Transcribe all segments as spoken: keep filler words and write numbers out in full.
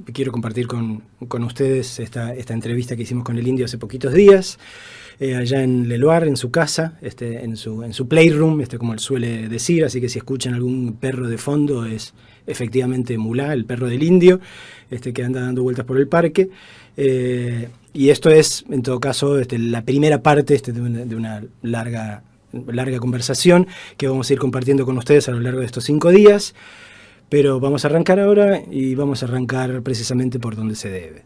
quiero compartir con, con ustedes esta, esta entrevista que hicimos con el Indio hace poquitos días, eh, allá en Leloir, en su casa, este, en, su, en su playroom, este, como él suele decir, así que si escuchan algún perro de fondo es efectivamente Mulá, el perro del Indio, este, que anda dando vueltas por el parque. Eh, y esto es, en todo caso, este, la primera parte este, de, una, de una larga, larga conversación que vamos a ir compartiendo con ustedes a lo largo de estos cinco días. Pero vamos a arrancar ahora y vamos a arrancar precisamente por donde se debe.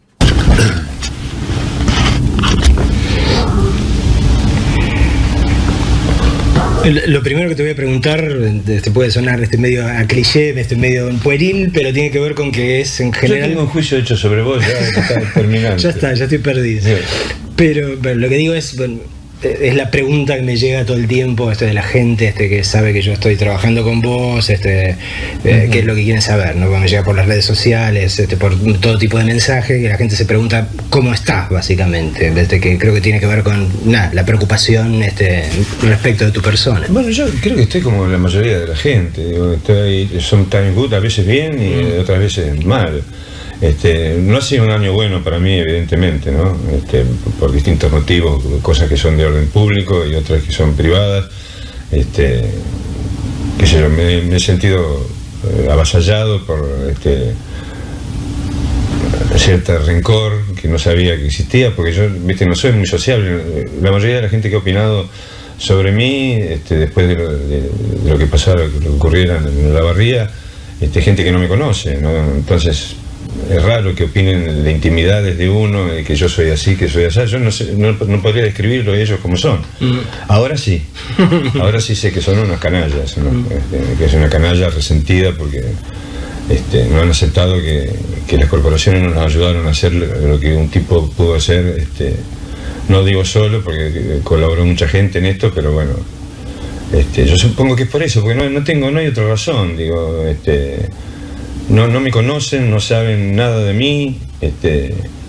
Lo primero que te voy a preguntar, este puede sonar este medio a cliché, este medio pueril, pero tiene que ver con que es en general... Yo tengo un juicio hecho sobre vos, ya está terminando. Ya está, ya estoy perdido. Sí. Pero, pero lo que digo es... Bueno, es la pregunta que me llega todo el tiempo este, de la gente este, que sabe que yo estoy trabajando con vos, este, uh-huh. eh, qué es lo que quieren saber, ¿no? Me llega por las redes sociales, este, por todo tipo de mensajes, que la gente se pregunta cómo estás, básicamente, desde que creo que tiene que ver con nada, la preocupación este, respecto de tu persona. Bueno, yo creo que estoy como la mayoría de la gente, digo, estoy, sometimes good, a veces bien y uh-huh. otras veces mal. Este, no ha sido un año bueno para mí, evidentemente, ¿no? Este, por distintos motivos, cosas que son de orden público y otras que son privadas. Este, qué sé yo, me, me he sentido eh, avasallado por este, cierto rencor que no sabía que existía, porque yo, viste, no soy muy sociable. La mayoría de la gente que ha opinado sobre mí, este, después de lo, de, de lo que pasara, lo que ocurriera en la barría, este, gente que no me conoce, ¿no? Entonces es raro que opinen de intimidades de uno, de que yo soy así, que soy así. Yo no, sé, no, no podría describirlo a ellos como son. Mm. Ahora sí. Ahora sí sé que son unos canallas, ¿no? Mm. Este, que es una canalla resentida porque este, no han aceptado que, que las corporaciones no nos ayudaron a hacer lo que un tipo pudo hacer. Este, no digo solo, porque colaboró mucha gente en esto, pero bueno. Este, yo supongo que es por eso, porque no, no tengo, no hay otra razón. Digo, este... No, no me conocen, no saben nada de mí. Este,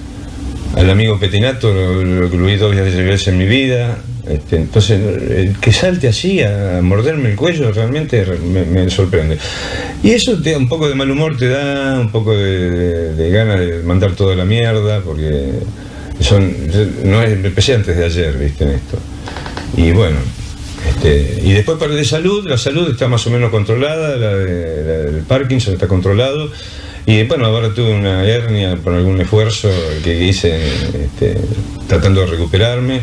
al amigo Petinato lo, lo incluí dos veces en mi vida. Este, entonces, el que salte así a morderme el cuello realmente me, me sorprende. Y eso te da un poco de mal humor, te da un poco de, de, de ganas de mandar toda la mierda, porque son, no es, empecé antes de ayer, viste, en esto. Y bueno. Este, y después para de salud, la salud está más o menos controlada, la, de, la del Parkinson está controlado, y bueno, ahora tuve una hernia por algún esfuerzo que hice este, tratando de recuperarme,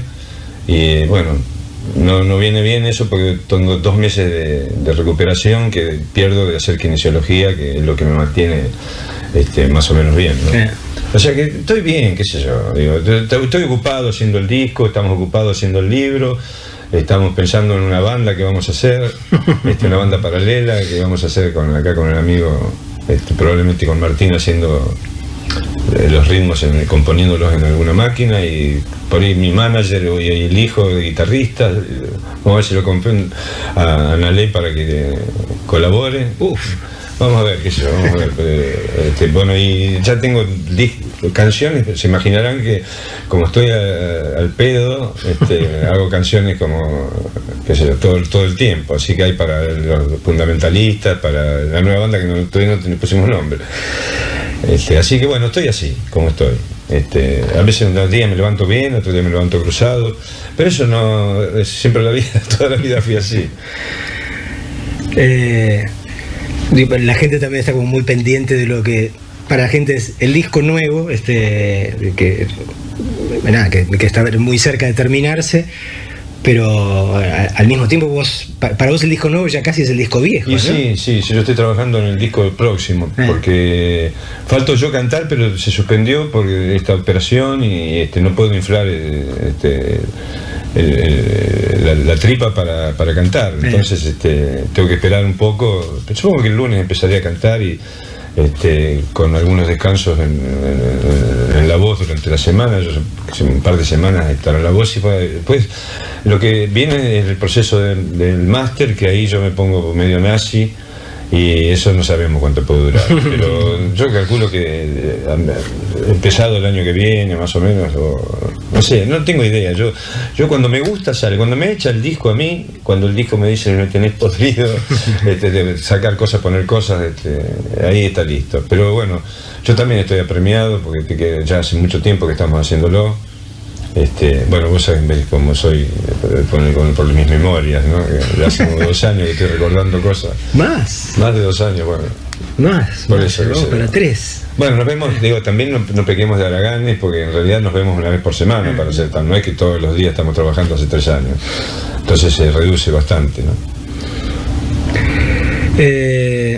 y bueno, no, no viene bien eso porque tengo dos meses de, de recuperación que pierdo de hacer kinesiología, que es lo que me mantiene este, más o menos bien, ¿no? Sí. O sea que estoy bien, qué sé yo, digo, estoy ocupado haciendo el disco, estamos ocupados haciendo el libro. Estamos pensando en una banda que vamos a hacer, este, una banda paralela que vamos a hacer con, acá con el amigo, este, probablemente con Martín, haciendo eh, los ritmos, en, componiéndolos en alguna máquina, y por ahí mi manager y el hijo de guitarrista, vamos a ver si lo compré a Analé para que eh, colabore. Uf. Vamos a ver, qué sé yo, vamos a ver. Este, bueno, y ya tengo canciones, se imaginarán que como estoy a, al pedo, este, hago canciones como, qué sé yo, todo, todo el tiempo, así que hay para los fundamentalistas, para la nueva banda que no, todavía no pusimos nombre. Este, así que bueno, estoy así, como estoy. Este, a veces un día me levanto bien, otro día me levanto cruzado, pero eso no, es siempre la vida, toda la vida fui así. Eh... La gente también está como muy pendiente de lo que para la gente es el disco nuevo, este, que, nada, que, que está muy cerca de terminarse, pero al mismo tiempo vos, para vos el disco nuevo ya casi es el disco viejo, y ¿no? Sí, sí, sí, yo estoy trabajando en el disco próximo, eh. porque falto yo cantar, pero se suspendió por esta operación y este, no puedo inflar este, el, el, la, la tripa para, para cantar, entonces este, tengo que esperar un poco. Supongo que el lunes empezaré a cantar y este, con algunos descansos en, en, en la voz durante la semana. Yo, un par de semanas estará la voz y después lo que viene es el proceso del, del máster, que ahí yo me pongo medio nazi y eso no sabemos cuánto puede durar, pero yo calculo que eh, empezado el año que viene más o menos, o, no sé, no tengo idea. Yo yo cuando me gusta sale, cuando me echa el disco a mí, cuando el disco me dice me tenés podrido, este, de sacar cosas, poner cosas, este, ahí está listo. Pero bueno, yo también estoy apremiado porque que ya hace mucho tiempo que estamos haciéndolo. Este, bueno, vos sabés cómo soy por, por, por mis memorias, ¿no? Ya hace como dos años que estoy recordando cosas. ¿Más? Más de dos años, bueno. Más, por más, eso, vamos eso. para tres. Bueno, nos vemos, digo, también no, no pequemos de haraganes, porque en realidad nos vemos una vez por semana, para ser tan, no es que todos los días estamos trabajando hace tres años. Entonces se reduce bastante, ¿no? Eh...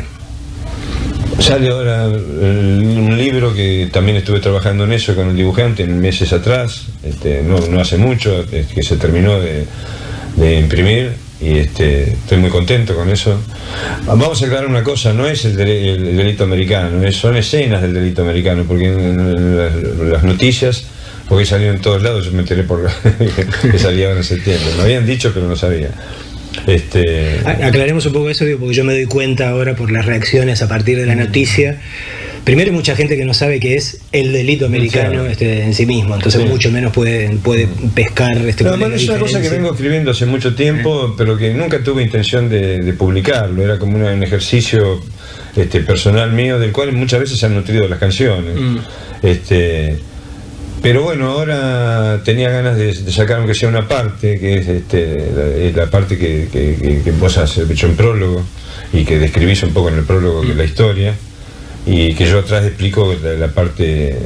Sale ahora un libro que también estuve trabajando en eso con el dibujante meses atrás, este, no, no hace mucho, que se terminó de, de imprimir, y este, estoy muy contento con eso. Vamos a aclarar una cosa, no es el, de, el delito americano, es, son escenas del delito americano, porque en las, las noticias, porque salieron en todos lados, yo me enteré por que salían en septiembre, me habían dicho pero no sabía. Este... Aclaremos un poco eso, digo, porque yo me doy cuenta ahora por las reacciones a partir de la noticia. Primero, hay mucha gente que no sabe qué es el delito americano, claro, este, en sí mismo, entonces sí, mucho menos puede, puede pescar este. No, bueno, es una cosa que vengo escribiendo hace mucho tiempo, pero que nunca tuve intención de, de publicarlo. Era como una, un ejercicio este, personal mío, del cual muchas veces se han nutrido las canciones. Mm. Este, Pero bueno, ahora tenía ganas de, de sacar aunque sea una parte, que es, este, la, es la parte que, que, que, que vos has hecho en prólogo y que describís un poco en el prólogo de la historia, y que yo atrás explico la, la parte de,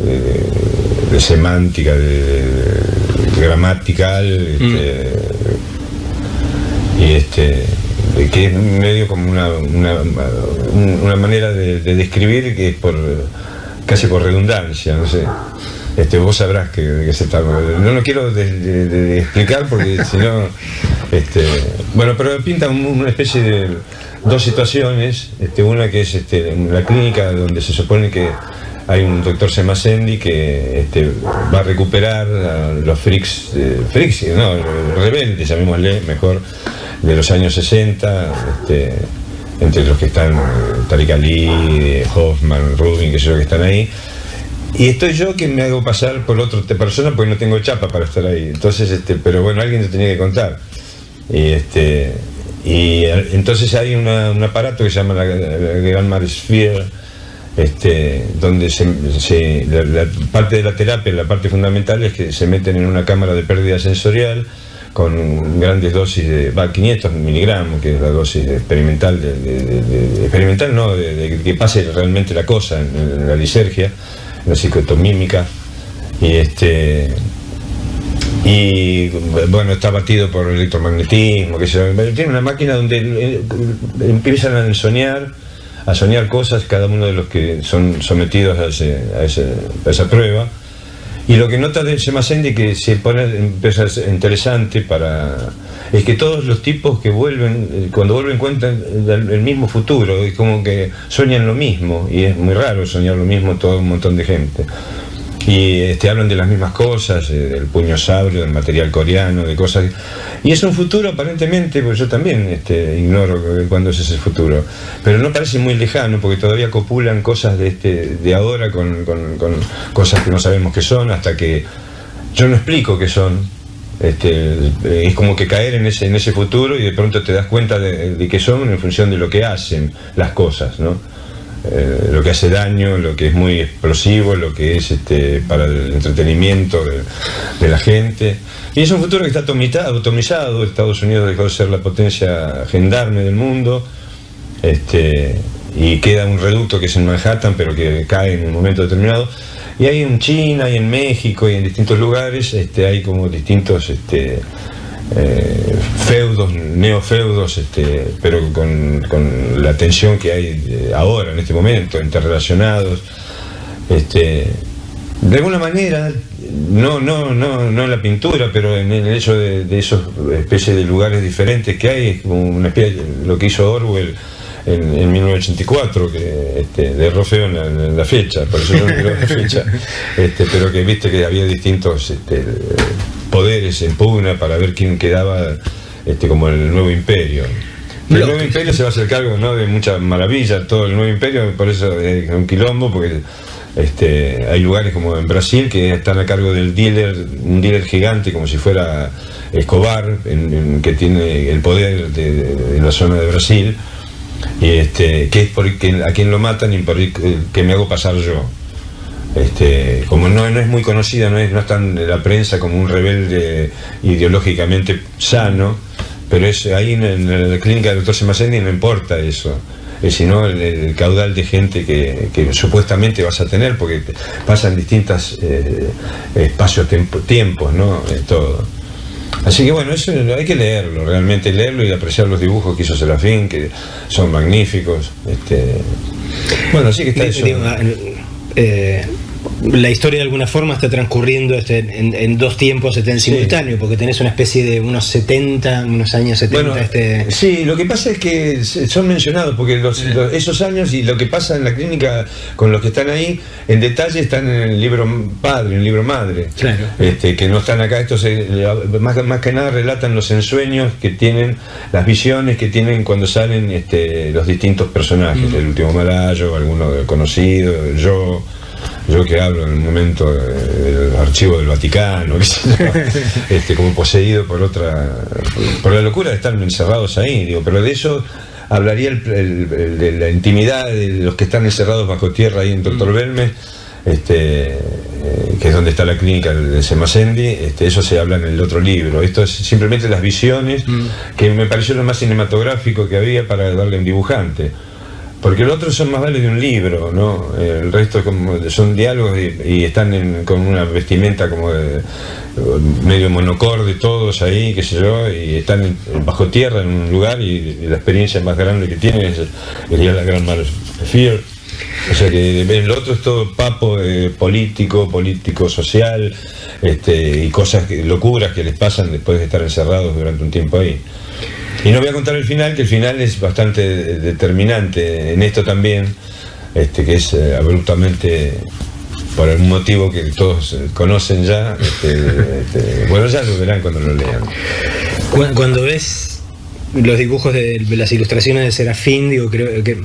de, de semántica, de, de gramatical, este, mm. y este, de que es medio como una, una, una manera de, de describir que es por casi por redundancia, no sé. Este, vos sabrás que, que se está. No lo quiero de, de, de explicar porque si no. Este, bueno, pero pinta un, una especie de dos situaciones. Este, una que es este, en la clínica donde se supone que hay un doctor Semasendi que este, va a recuperar a los freaks, eh, freaks, no, rebeldes, llamémosle mejor, de los años sesenta. Este, entre los que están Tariq Ali, Hoffman, Rubin, que sé yo, que están ahí. Y estoy yo que me hago pasar por otra persona porque no tengo chapa para estar ahí. Entonces, este, pero bueno, alguien te tenía que contar. Y este y entonces hay una, un aparato que se llama la, la Gran Mar Sphere, este, donde se, se, la, la parte de la terapia, la parte fundamental es que se meten en una cámara de pérdida sensorial con grandes dosis de va, quinientos miligramos, que es la dosis experimental, de, de, de, de, experimental no, de, de que pase realmente la cosa en, en la lisergia, la psicotomímica, y este y bueno, está batido por electromagnetismo, que se, tiene una máquina donde empiezan a soñar a soñar cosas cada uno de los que son sometidos a, ese, a, ese, a esa prueba. Y lo que nota de Semasendi, que se pone empieza a ser interesante para es que todos los tipos que vuelven, cuando vuelven cuentan el, el mismo futuro, es como que sueñan lo mismo, y es muy raro soñar lo mismo todo un montón de gente. Y este, hablan de las mismas cosas, eh, del puño sabrio, del material coreano, de cosas. Y es un futuro aparentemente, pues yo también este, ignoro cuándo es ese futuro, pero no parece muy lejano, porque todavía copulan cosas de, este, de ahora con, con, con cosas que no sabemos qué son, hasta que yo no explico qué son. Este, es como que caer en ese, en ese futuro y de pronto te das cuenta de, de qué son en función de lo que hacen las cosas, ¿no? Eh, lo que hace daño, lo que es muy explosivo, lo que es este, para el entretenimiento de, de la gente. Y es un futuro que está atomizado, atomizado. Estados Unidos dejó de ser la potencia gendarme del mundo, este, y queda un reducto que es en Manhattan, pero que cae en un momento determinado. Y hay en China, y en México, y en distintos lugares, este, hay como distintos este, eh, feudos, neofeudos, este, pero con, con la tensión que hay ahora, en este momento, interrelacionados. Este, de alguna manera, no, no, no, no en la pintura, pero en el hecho de, de esos especies de lugares diferentes que hay, es como una especie de lo que hizo Orwell en, en mil novecientos ochenta y cuatro, que este, de Rofeo en la, en la fecha, por eso yo no quiero la fecha, este, pero que viste que había distintos este, poderes en pugna para ver quién quedaba este, como el nuevo imperio. El Nuevo Imperio se va a hacer cargo, ¿no?, de muchas maravillas, todo el Nuevo Imperio, por eso es un quilombo, porque este, hay lugares como en Brasil que están a cargo del dealer, un dealer gigante como si fuera Escobar, en, en, que tiene el poder de, de, de la zona de Brasil, y este, que es por que, a quien lo matan y por el que me hago pasar yo. Este, como no, no es muy conocida, no, es, no está en la prensa como un rebelde ideológicamente sano, pero es ahí en, en la clínica del doctor Semasendi no importa eso, es sino el, el caudal de gente que, que supuestamente vas a tener, porque pasan distintos eh, espacios, tiempos, ¿no? Eh, todo. Así que bueno, eso hay que leerlo, realmente leerlo y apreciar los dibujos que hizo Serafín, que son magníficos. Este, bueno, así que está eso. Digo, eh, la historia de alguna forma está transcurriendo este, en, en dos tiempos este, en simultáneo, sí, porque tenés una especie de unos setenta, unos años setenta. Bueno, este... sí, lo que pasa es que son mencionados, porque los, los, esos años y lo que pasa en la clínica con los que están ahí, en detalle están en el libro padre, en el libro madre, claro, este, que no están acá. Estos más, más que nada relatan los ensueños que tienen, las visiones que tienen cuando salen este, los distintos personajes, mm. el último Malayo, alguno conocido, yo... Yo que hablo en un momento del archivo del Vaticano, este, como poseído por otra, por la locura de estar encerrados ahí, digo, pero de eso hablaría el, el, el, de la intimidad de los que están encerrados bajo tierra ahí en Doctor Belmes, este, que es donde está la clínica de Semasendi. Este, eso se habla en el otro libro. Esto es simplemente las visiones, mm. que me pareció lo más cinematográfico que había para darle un dibujante. Porque los otros son más vale de un libro, ¿no? El resto como son diálogos y, y están en, con una vestimenta como de, medio monocorde todos ahí, qué sé yo, y están en, bajo tierra en un lugar, y, y la experiencia más grande que tienen es, sería la Gran Mare Fear. O sea que el otro es todo papo eh, político, político social, este, y cosas, que, locuras que les pasan después de estar encerrados durante un tiempo ahí. Y no voy a contar el final, que el final es bastante determinante en esto también, este, que es eh, abruptamente, por algún motivo que todos conocen ya, este, este, bueno, ya lo verán cuando lo lean. Cuando ves los dibujos de, de las ilustraciones de Serafín, digo, creo que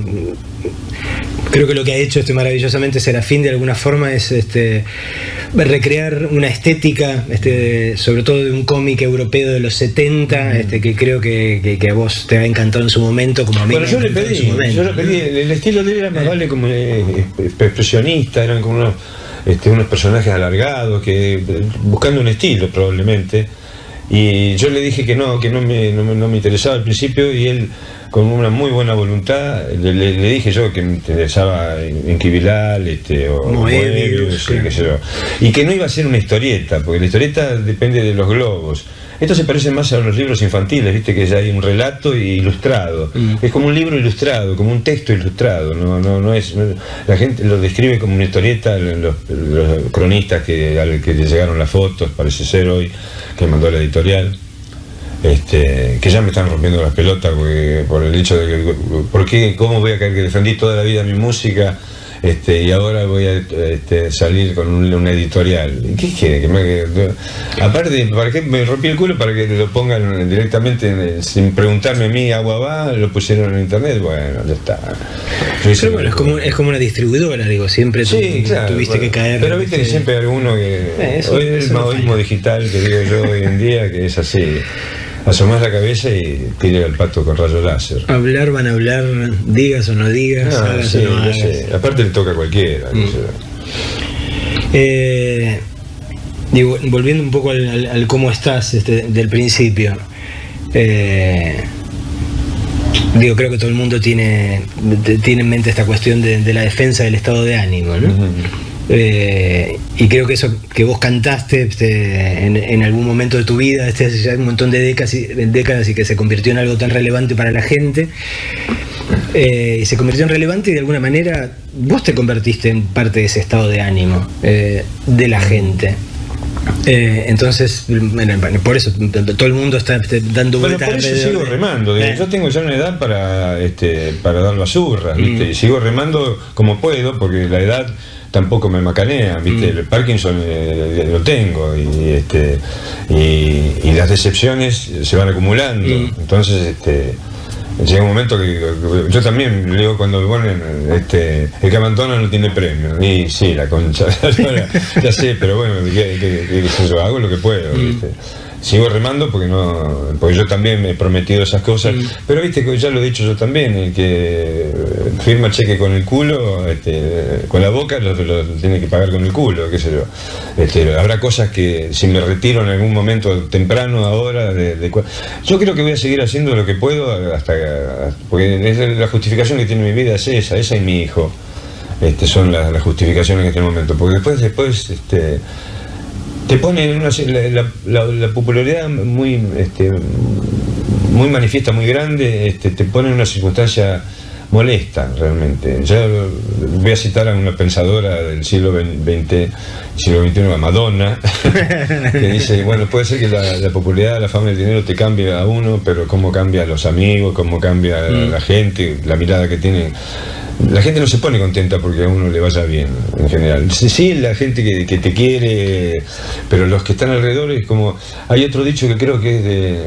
creo que lo que ha hecho este maravillosamente Serafín de alguna forma es este, recrear una estética, este, sobre todo de un cómic europeo de los setenta, este, que creo que, que, que a vos te ha encantado en su momento, como a mí. Bueno, yo le pedí, yo le pedí, el estilo de él era más vale como eh, expresionista, eran como unos, este, unos personajes alargados, que buscando un estilo probablemente. Y yo le dije que no, que no me, no, no me interesaba al principio, y él, con una muy buena voluntad, le, le, le dije yo que me interesaba Inquivilal, este, o Moebius, sí, qué sé yo, y que no iba a ser una historieta, porque la historieta depende de los globos. Esto se parece más a los libros infantiles, viste, que ya hay un relato ilustrado, mm. es como un libro ilustrado, como un texto ilustrado, no, no, no es, no, la gente lo describe como una historieta, los, los cronistas que, al que le llegaron las fotos, parece ser hoy, que mandó la editorial, este, que ya me están rompiendo las pelotas porque, por el hecho de que, ¿por qué, cómo voy a caer que defendí toda la vida mi música? Este, y ahora voy a este, salir con un, una editorial. ¿Qué quiere? Que me, que, aparte, ¿para qué me rompí el culo? Para que lo pongan directamente, en, sin preguntarme a mí, agua va, lo pusieron en internet, bueno, ya está. Pero bueno, es como, es como una distribuidora, digo, siempre tu, sí, claro, tuviste bueno, que caer. Pero viste que siempre hay alguno que... Eh, eso, hoy es el maoísmo digital que digo yo hoy en día, que es así. Asomás la cabeza y tira el pato con rayo láser. Hablar van a hablar, digas o no digas, no, hagas sí, o no no hagas. Sé. Aparte le toca a cualquiera. Mm. No sé. eh, digo, volviendo un poco al, al, al cómo estás este, del principio. Eh, digo, creo que todo el mundo tiene, tiene en mente esta cuestión de, de la defensa del estado de ánimo, ¿no? Mm-hmm. Eh, y creo que eso que vos cantaste este, en, en algún momento de tu vida, este, hace ya un montón de décadas y, décadas y que se convirtió en algo tan relevante para la gente, eh, y se convirtió en relevante y de alguna manera vos te convertiste en parte de ese estado de ánimo eh, de la gente. Eh, entonces, bueno, por eso todo el mundo está dando vueltas. Bueno, por eso sigo remando. Eh. Yo tengo ya una edad para, este, para dar basurras, ¿viste? Mm. Y sigo remando como puedo, porque la edad tampoco me macanea, ¿viste? Mm. El Parkinson eh, lo tengo, y, este, y, y las decepciones se van acumulando. Mm. Entonces, este, llega un momento que, que yo también digo cuando me ponen este, el que abandona no tiene premio, y sí, la concha ya sé, pero bueno, ¿qué, qué, qué, qué yo hago lo que puedo, ¿viste? Sigo remando porque no, porque yo también me he prometido esas cosas, mm. pero viste que ya lo he dicho yo también, el que firma cheque con el culo, este, con la boca lo, lo, lo tiene que pagar con el culo, qué sé yo. Este, habrá cosas que si me retiro en algún momento temprano ahora, de, de, yo creo que voy a seguir haciendo lo que puedo hasta, porque es la justificación que tiene mi vida es esa, esa y mi hijo, este, son las, las justificaciones en este momento, porque después, después, este, te pone en una, la, la, la popularidad muy este, muy manifiesta, muy grande, este, te pone en una circunstancia molesta realmente. Yo voy a citar a una pensadora del siglo veinte, siglo veintiuno, a Madonna, que dice, bueno, puede ser que la, la popularidad, la fama y el dinero te cambie a uno, pero cómo cambia a los amigos, cómo cambia mm. la gente, la mirada que tiene. La gente no se pone contenta porque a uno le vaya bien, en general. Sí, sí, la gente que, que te quiere, pero los que están alrededor es como... Hay otro dicho que creo que es de...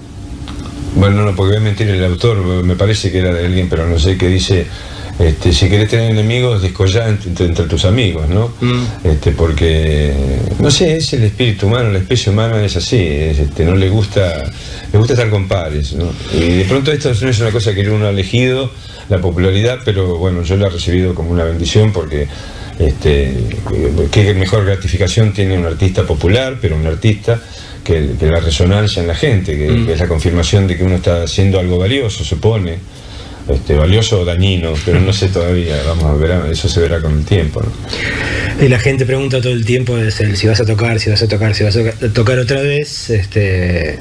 Bueno, no, porque voy a mentir el autor, me parece que era de alguien, pero no sé, que dice... Este, si querés tener enemigos, descollá entre, entre tus amigos, ¿no? Mm. Este, porque, no sé, es el espíritu humano, la especie humana es así, es, este, no le gusta, le gusta estar con pares, ¿no? Y de pronto esto no es una cosa que uno ha elegido, la popularidad, pero bueno, yo la he recibido como una bendición porque este, qué mejor gratificación tiene un artista popular, pero un artista que, que la resonancia en la gente, que, mm. que es la confirmación de que uno está haciendo algo valioso, supone. Este, valioso o dañino, pero no sé todavía, vamos a ver, eso se verá con el tiempo, ¿no? Y la gente pregunta todo el tiempo es el, si vas a tocar, si vas a tocar, si vas a tocar otra vez, este,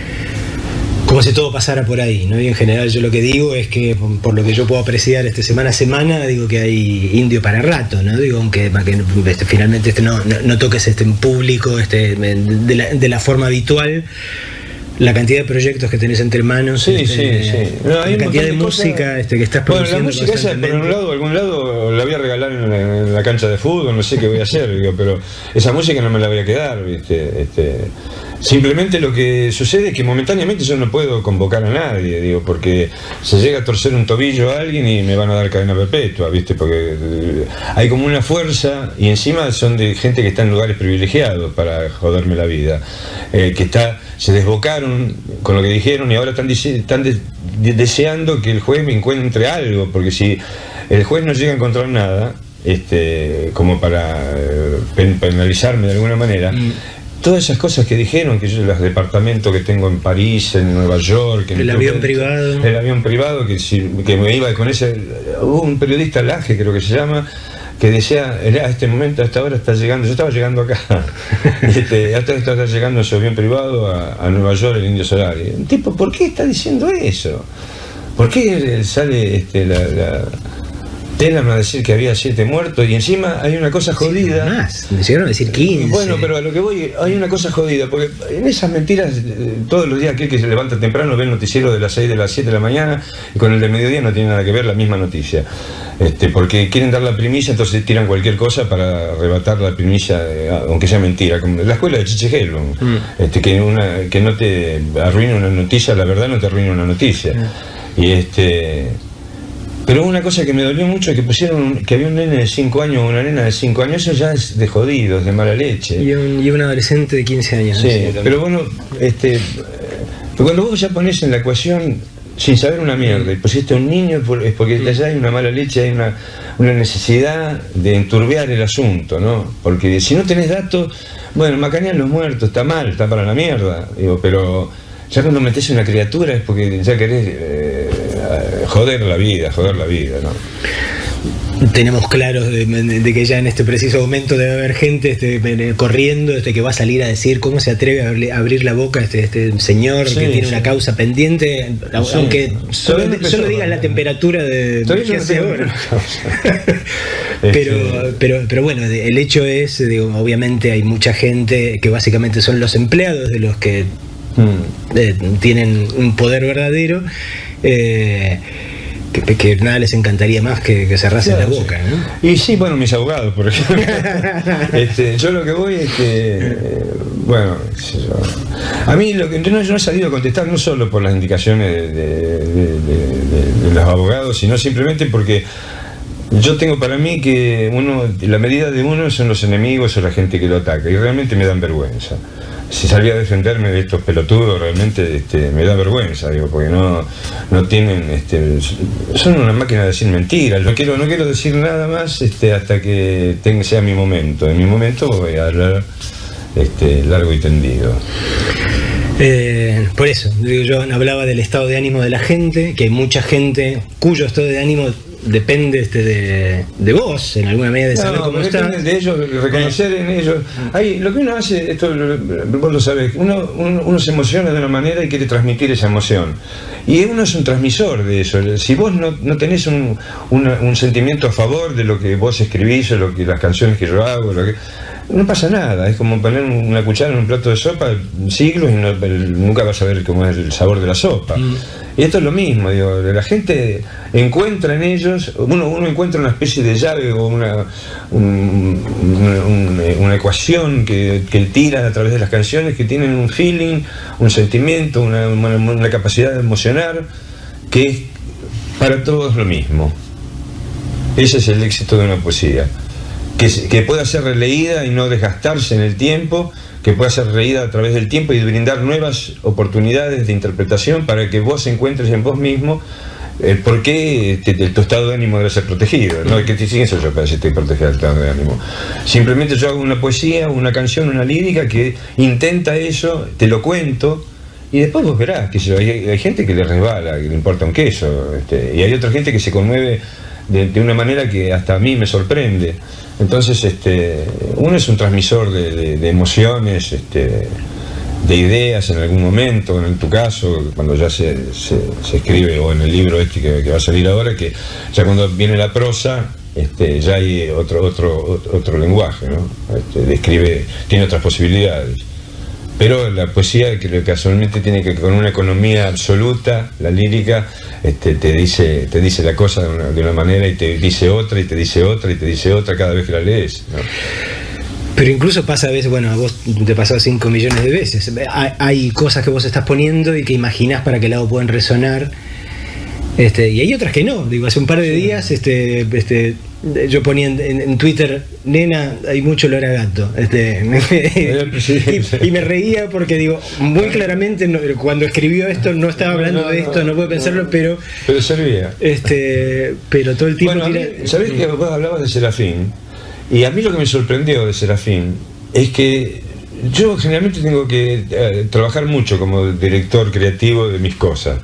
como si todo pasara por ahí, ¿no? Y en general yo lo que digo es que, por lo que yo puedo apreciar este, semana a semana, digo que hay indio para rato, ¿no? Digo, aunque que, este, finalmente este, no, no, no toques este, en público este, de, la, de la forma habitual. La cantidad de proyectos que tenés entre manos, sí, este, sí, sí. No, la cantidad de, de música este, que estás produciendo. Bueno, la música esa, por un lado, algún lado la voy a regalar en la, en la cancha de fútbol, no sé qué voy a hacer, digo, pero esa música no me la voy a quedar, ¿viste? Este, simplemente lo que sucede es que momentáneamente yo no puedo convocar a nadie, digo, porque se llega a torcer un tobillo a alguien y me van a dar cadena perpetua, ¿viste? Porque hay como una fuerza y encima son de gente que está en lugares privilegiados para joderme la vida, eh, que está, se desbocaron con lo que dijeron y ahora están, están de, de, deseando que el juez me encuentre algo, porque si el juez no llega a encontrar nada, este, como para eh, penalizarme de alguna manera, mm. todas esas cosas que dijeron, que yo los departamentos que tengo en París, en Nueva York, en el avión privado, el avión privado que, si, que me iba con ese, hubo un periodista Laje creo que se llama, que decía, a este momento, a esta hora está llegando, yo estaba llegando acá, este, hasta esta está llegando en su avión privado a, a Nueva York, el Indio Solari. Tipo, ¿por qué está diciendo eso? ¿Por qué sale este, la, la Telam a decir que había siete muertos y encima hay una cosa jodida? Sí, más, me llegaron a decir quince. Bueno, pero a lo que voy, hay una cosa jodida, porque en esas mentiras, todos los días aquel que se levanta temprano ve el noticiero de las seis, de las siete de la mañana y con el de mediodía no tiene nada que ver, la misma noticia. Este, porque quieren dar la primicia, entonces tiran cualquier cosa para arrebatar la primicia, eh, aunque sea mentira, como la escuela de Chiche Helblum, mm. este, que, una, que no te arruina una noticia, la verdad no te arruina una noticia. Mm. Y este... Pero una cosa que me dolió mucho es que pusieron que había un nene de cinco años o una nena de cinco años, eso ya es de jodidos, de mala leche. Y un, y un adolescente de quince años. Sí, ¿no? Pero bueno, este, cuando vos ya pones en la ecuación sin saber una mierda y pusiste a un niño es porque allá hay una mala leche, hay una, una necesidad de enturbiar el asunto, ¿no? Porque si no tenés datos, bueno, macanean los muertos, está mal, está para la mierda, digo, pero ya cuando metés una criatura es porque ya querés eh, joder la vida, joder la vida, ¿no? Tenemos claros de, de que ya en este preciso momento debe haber gente este, corriendo este, que va a salir a decir cómo se atreve a abrir, a abrir la boca este, este señor sí, que tiene sí. una causa pendiente, sí. aunque solo, no solo digas la temperatura de, de que hace ahora. pero, pero, pero bueno, el hecho es, digo, obviamente hay mucha gente que básicamente son los empleados de los que mm. eh, tienen un poder verdadero. Eh, que, que nada les encantaría más que, que cerrasen claro, la boca, sí. ¿no? Y sí, bueno, mis abogados, por ejemplo. este, yo lo que voy es que, eh, bueno, a mí lo que yo no, yo no he salido a contestar no solo por las indicaciones de, de, de, de, de los abogados, sino simplemente porque yo tengo para mí que uno, la medida de uno son los enemigos o la gente que lo ataca, y realmente me dan vergüenza. Si salía a defenderme de estos pelotudos, realmente este, me da vergüenza, digo, porque no, no tienen, este, son una máquina de decir mentiras. No quiero, no quiero decir nada más este, hasta que tenga, sea mi momento. En mi momento voy a hablar este, largo y tendido. Eh, por eso, digo, yo hablaba del estado de ánimo de la gente, que hay mucha gente cuyo estado de ánimo depende este de, de vos, en alguna medida, de saber no, cómo está. Depende de ellos, de reconocer eh. en ellos. Hay, lo que uno hace, esto vos lo sabés, uno, uno, uno se emociona de una manera y quiere transmitir esa emoción. Y uno es un transmisor de eso. Si vos no, no tenés un, una, un sentimiento a favor de lo que vos escribís o lo que, las canciones que yo hago, lo que, no pasa nada. Es como poner una cuchara en un plato de sopa siglos y no, nunca vas a ver cómo es el sabor de la sopa. Mm. Y esto es lo mismo, digo, la gente encuentra en ellos, uno, uno encuentra una especie de llave o una, un, un, una ecuación que, que tira a través de las canciones, que tienen un feeling, un sentimiento, una, una, una capacidad de emocionar, que es para todos lo mismo. Ese es el éxito de una poesía, que, que pueda ser releída y no desgastarse en el tiempo, que pueda ser reída a través del tiempo y brindar nuevas oportunidades de interpretación para que vos encuentres en vos mismo el por qué te, tu estado de ánimo debe ser protegido. No, que te siguen eso yo para decir estoy protegido del estado de ánimo. Simplemente yo hago una poesía, una canción, una lírica que intenta eso, te lo cuento, y después vos verás que hay, hay gente que le resbala, que le importa un queso, este, y hay otra gente que se conmueve de, de una manera que hasta a mí me sorprende. Entonces, este, uno es un transmisor de, de, de emociones, este, de ideas en algún momento, en tu caso, cuando ya se, se, se escribe, o en el libro este que, que va a salir ahora, que ya cuando viene la prosa, este, ya hay otro, otro, otro lenguaje, ¿no? Este, describe, tiene otras posibilidades. Pero la poesía, que casualmente tiene que, con una economía absoluta, la lírica, este, te dice te dice la cosa de una, de una manera y te dice otra, y te dice otra, y te dice otra cada vez que la lees, ¿no? Pero incluso pasa a veces, bueno, a vos te pasó cinco millones de veces. Hay, hay cosas que vos estás poniendo y que imaginás para qué lado pueden resonar. Este, y hay otras que no. Digo, hace un par de días este, este, yo ponía en, en, en Twitter, nena, hay mucho olor a gato. Este, y, y me reía porque digo, muy claramente no, cuando escribió esto no estaba hablando no, no, de esto, no, no puedo pensarlo, no, pero. Pero servía. Este, pero todo el tiempo. Bueno, tira... mí, ¿sabés que vos hablabas de Serafín? Y a mí lo que me sorprendió de Serafín es que yo generalmente tengo que eh, trabajar mucho como director creativo de mis cosas.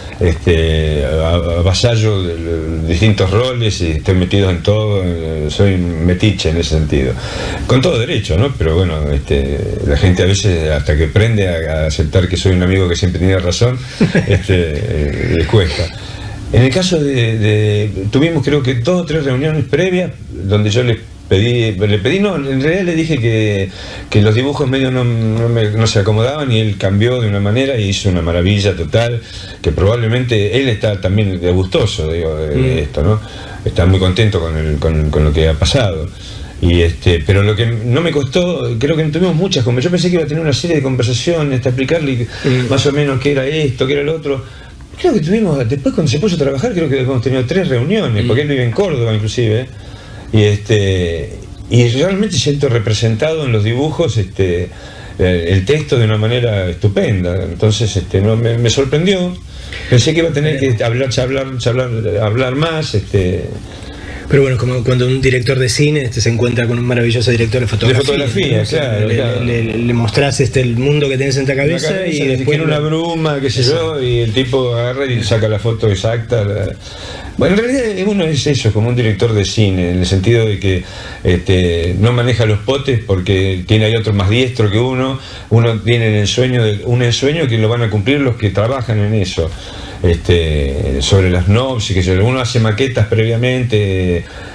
Este, avasallo de, de distintos roles y estoy metido en todo, soy metiche en ese sentido, con todo derecho, ¿no? Pero bueno, este, la gente a veces hasta que aprende a, a aceptar que soy un amigo que siempre tenía razón, este, eh, les cuesta. En el caso de, de tuvimos creo que dos o tres reuniones previas donde yo les pedí, le pedí, no, en realidad le dije que, que los dibujos medio no, no, me, no se acomodaban, y él cambió de una manera y hizo una maravilla total, que probablemente él está también de gustoso, digo, de, de esto, ¿no? Está muy contento con, el, con, con lo que ha pasado. Y este, pero lo que no me costó, creo que tuvimos muchas conversaciones, yo pensé que iba a tener una serie de conversaciones, hasta explicarle mm. más o menos qué era esto, qué era lo otro. Creo que tuvimos, después cuando se puso a trabajar, creo que hemos tenido tres reuniones, mm. porque él vive en Córdoba inclusive. Y este y realmente siento representado en los dibujos este el texto de una manera estupenda. Entonces este no me, me sorprendió. Pensé que iba a tener que hablar, hablar, hablar, hablar más. Este, Pero bueno, como cuando un director de cine este, se encuentra con un maravilloso director de fotografía. De fotografía, ¿no? Claro, le, claro. Le, le, le mostrás este, el mundo que tenés en la cabeza, la cabeza y después tiene una bruma, qué sé yo, y el tipo agarra y saca la foto exacta. La... Bueno, en realidad uno es eso, como un director de cine, en el sentido de que este, no maneja los potes porque tiene hay otro más diestro que uno, uno tiene el ensueño de, un ensueño que lo van a cumplir los que trabajan en eso. Este, sobre las knobs y que uno hace maquetas previamente,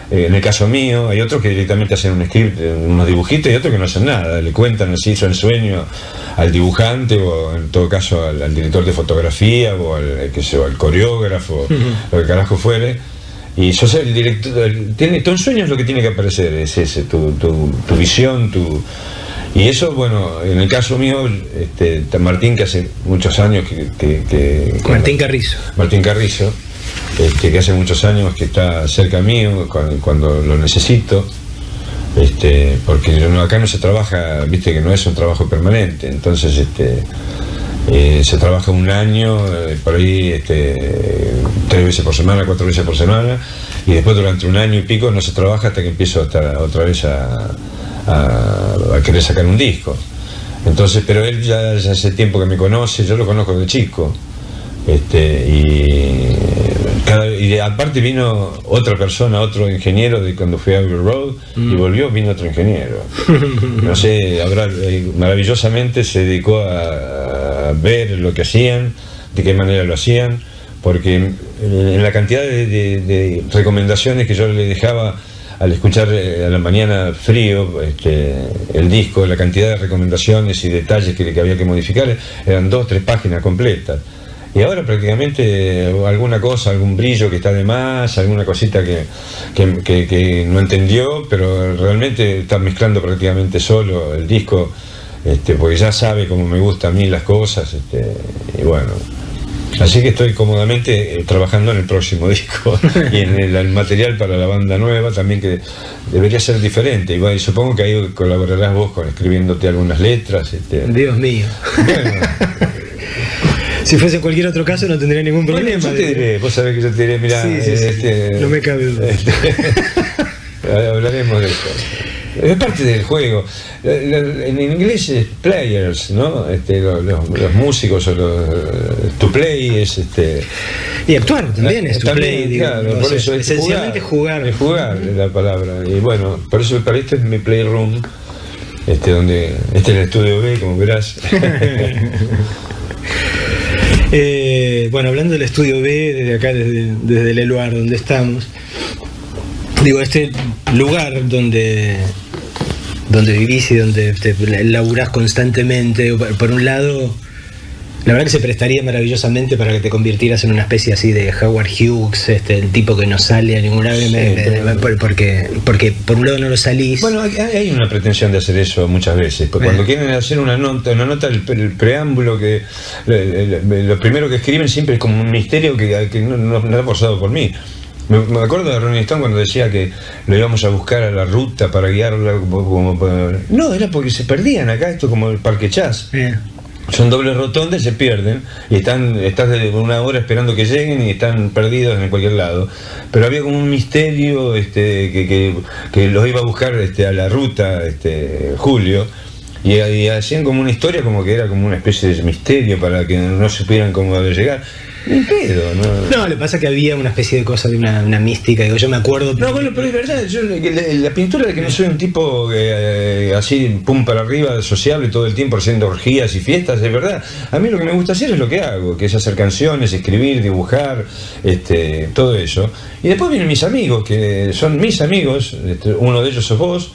Eh, en el caso mío, hay otros que directamente hacen un script, unos dibujitos, y otros que no hacen nada, le cuentan si hizo el sueño al dibujante, o en todo caso al, al director de fotografía, o al, qué sé, al coreógrafo, uh-huh. lo que carajo fuere. Y sos el director, el, tiene, tu sueño es lo que tiene que aparecer, es ese, tu, tu, tu visión, tu... Y eso, bueno, en el caso mío, este, Martín, que hace muchos años que... que, que Martín Carrizo. Martín Carrizo, este, que hace muchos años que está cerca mío cuando, cuando lo necesito, este, porque no, acá no se trabaja, viste que no es un trabajo permanente, entonces este, eh, se trabaja un año, eh, por ahí este, tres veces por semana, cuatro veces por semana, y después durante un año y pico no se trabaja hasta que empiezo hasta otra vez a... A, a querer sacar un disco. Entonces, pero él ya, ya hace tiempo que me conoce, yo lo conozco de chico, este, y, cada, y aparte vino otra persona, otro ingeniero de cuando fui a Abbey Road, mm. y volvió, vino otro ingeniero. No sé, habrá, maravillosamente se dedicó a, a ver lo que hacían, de qué manera lo hacían, porque en, en la cantidad de, de, de recomendaciones que yo le dejaba al escuchar a la mañana frío este, el disco, la cantidad de recomendaciones y detalles que, que había que modificar, eran dos, tres páginas completas. Y ahora prácticamente alguna cosa, algún brillo que está de más, alguna cosita que, que, que, que no entendió, pero realmente está mezclando prácticamente solo el disco, este, porque ya sabe cómo me gustan a mí las cosas, este, y bueno... Así que estoy cómodamente eh, trabajando en el próximo disco y en el, el material para la banda nueva también, que debería ser diferente. Y, bueno, y supongo que ahí colaborarás vos con escribiéndote algunas letras. Este... Dios mío. Bueno. Si fuese en cualquier otro caso no tendría ningún problema. Bueno, yo te diré, vos sabés que yo te diré, mirá, sí, sí, este, sí. No me cabe duda. Este, hablaremos de eso. Es parte del juego. En inglés es players, ¿no? Este, los, los, los músicos o los to play es este. Y actuar también es to play, digo, claro, no por sé, eso es esencialmente jugar. Es jugar, es la palabra. Y bueno, por eso para esto es mi playroom, este donde este es el estudio B, como verás. eh, bueno, hablando del estudio B, desde acá, desde, desde el lugar donde estamos. Digo, este lugar donde, donde vivís y donde te laburás constantemente, por un lado, la verdad que se prestaría maravillosamente para que te convirtieras en una especie así de Howard Hughes, este, el tipo que no sale a ningún lado, sí, me, pero... me, porque, porque por un lado no lo salís. Bueno, hay una pretensión de hacer eso muchas veces, porque cuando quieren hacer una nota, una nota el, el preámbulo, que lo, lo primero que escriben siempre es como un misterio que, que no, no, no ha pasado por mí. Me acuerdo de Rolling Stone cuando decía que lo íbamos a buscar a la ruta para guiarla como, como, no, era porque se perdían acá, esto como el Parque Chas. Yeah. Son dobles rotondas, se pierden y están, estás de una hora esperando que lleguen y están perdidos en cualquier lado. Pero había como un misterio este, que, que, que los iba a buscar este, a la ruta este, Julio. Y, y hacían como una historia como que era como una especie de misterio para que no supieran cómo llegar. Ni pedo, ¿no? No, lo que pasa es que había una especie de cosa de una, una mística, digo, yo me acuerdo. No, bueno, pero es verdad, yo, la, la pintura de que no soy un tipo eh, así, pum para arriba, sociable todo el tiempo haciendo orgías y fiestas, es verdad. A mí lo que me gusta hacer es lo que hago, que es hacer canciones, escribir, dibujar, este, todo eso. Y después vienen mis amigos, que son mis amigos, este, uno de ellos sos vos,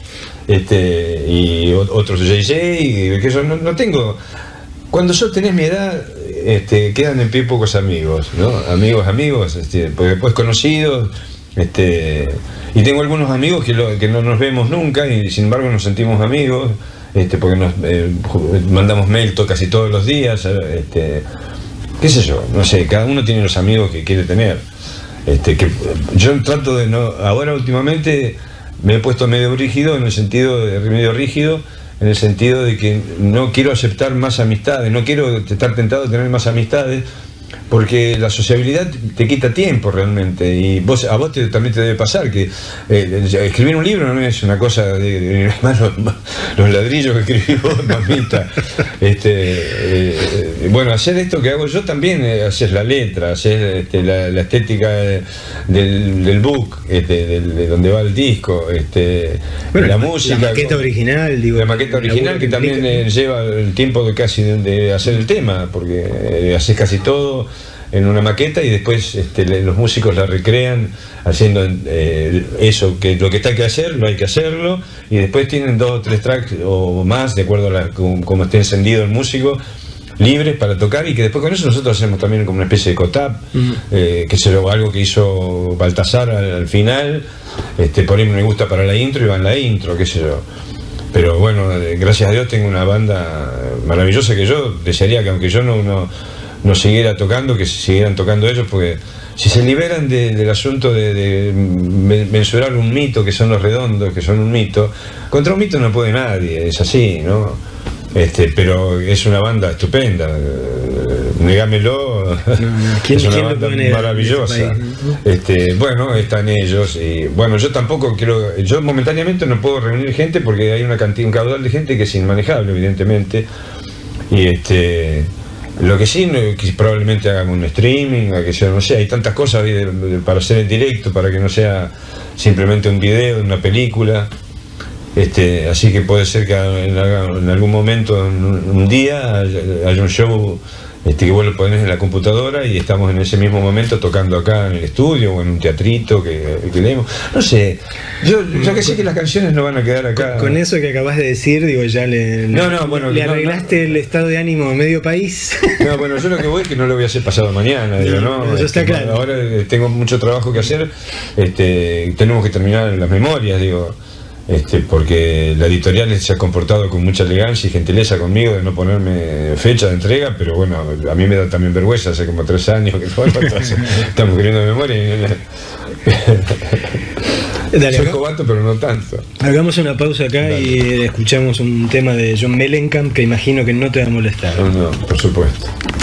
este, y otros J J, y que yo no, no tengo. Cuando yo tenés mi edad, este, quedan en pie pocos amigos, ¿no? Amigos, amigos, este, porque después conocidos, este, y tengo algunos amigos que, lo, que no nos vemos nunca y sin embargo nos sentimos amigos, este, porque nos eh, mandamos mail to, casi todos los días, este, qué sé yo, no sé, cada uno tiene los amigos que quiere tener. Este, que yo trato de no, ahora últimamente me he puesto medio rígido, en el sentido de medio rígido, en el sentido de que no quiero aceptar más amistades, no quiero estar tentado de tener más amistades, porque la sociabilidad te quita tiempo realmente, y vos, a vos te, también te debe pasar que eh, escribir un libro no es una cosa de, de hermano, los ladrillos que escribí vos, mamita. Este, eh, bueno, hacer esto que hago yo también, eh, hacer la letra, hacer este, la, la estética de, del, del book, este, del, de donde va el disco, este, bueno, la, la música, la maqueta original, digo, la maqueta original que también eh, lleva el tiempo de casi de, de hacer el tema, porque eh, haces casi todo. en una maqueta y después este, le, los músicos la recrean haciendo eh, eso, que lo que está que hacer, lo hay que hacerlo, y después tienen dos o tres tracks o más, de acuerdo a la, como, como esté encendido el músico, libres para tocar, y que después con eso nosotros hacemos también como una especie de cotap, mm. eh, que es algo que hizo Baltasar al, al final, este, por ahí me gusta para la intro y va en la intro, qué sé yo. Pero bueno, gracias a Dios tengo una banda maravillosa que yo desearía que aunque yo no, no, no siguiera tocando, que siguieran tocando ellos, porque si se liberan de, del asunto de, de mensurar un mito, que son los Redondos, que son un mito, contra un mito no puede nadie, es así, ¿no? Este, pero es una banda estupenda, negámelo, no, no. ¿Quién, es una ¿quién banda maravillosa. Este, bueno, están ellos y bueno, yo tampoco quiero, yo momentáneamente no puedo reunir gente porque hay una cantidad, un caudal de gente que es inmanejable, evidentemente, y este, lo que sí, que probablemente hagamos un streaming, que sea, no sé, hay tantas cosas de, de, para hacer en directo, para que no sea simplemente un video, una película. Este, así que puede ser que en, en algún momento, en un día, haya un show este, que vos lo ponés en la computadora y estamos en ese mismo momento tocando acá en el estudio o en un teatrito que, que leemos. No sé, yo, yo que sé que las canciones no van a quedar acá. Con, con eso que acabas de decir, digo, ya le, no, no, bueno, le no, arreglaste no, el estado de ánimo de medio país. No, bueno, yo lo que voy es que no lo voy a hacer pasado mañana, digo, ¿no? Eso está este, claro. Ahora tengo mucho trabajo que hacer, este, tenemos que terminar las memorias, digo. Este, porque la editorial se ha comportado con mucha elegancia y gentileza conmigo de no ponerme fecha de entrega, pero bueno, a mí me da también vergüenza, hace como tres años que estamos queriendo memoria y... Dale, soy cobato, pero no tanto. Hagamos una pausa acá. Dale. Y escuchamos un tema de John Mellencamp que imagino que no te va a molestar. No, no, por supuesto.